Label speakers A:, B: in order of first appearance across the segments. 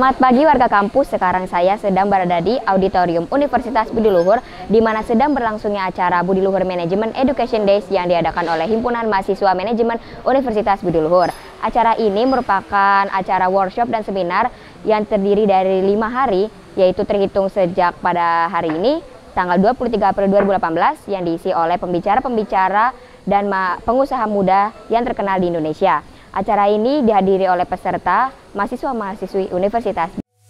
A: Selamat pagi warga kampus, sekarang saya sedang berada di Auditorium Universitas Budi Luhur, di mana sedang berlangsungnya acara Budi Luhur Management Education Days yang diadakan oleh Himpunan Mahasiswa Manajemen Universitas Budi Luhur. Acara ini merupakan acara workshop dan seminar yang terdiri dari 5 hari, yaitu terhitung sejak pada hari ini, tanggal 23 April 2018, yang diisi oleh pembicara-pembicara dan pengusaha muda yang terkenal di Indonesia. Acara ini dihadiri oleh peserta mahasiswa-mahasiswi universitas.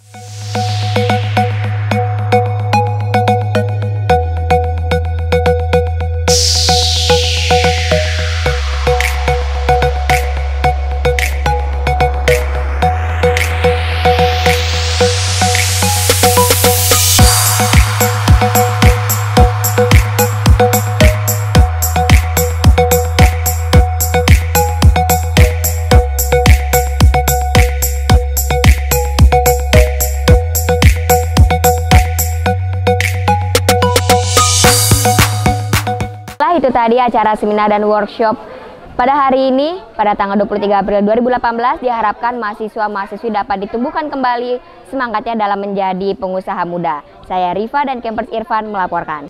A: Itu tadi acara seminar dan workshop pada hari ini, pada tanggal 23 April 2018, diharapkan mahasiswa-mahasiswi dapat ditumbuhkan kembali semangatnya dalam menjadi pengusaha muda. Saya Riva dan Campers Irfan melaporkan.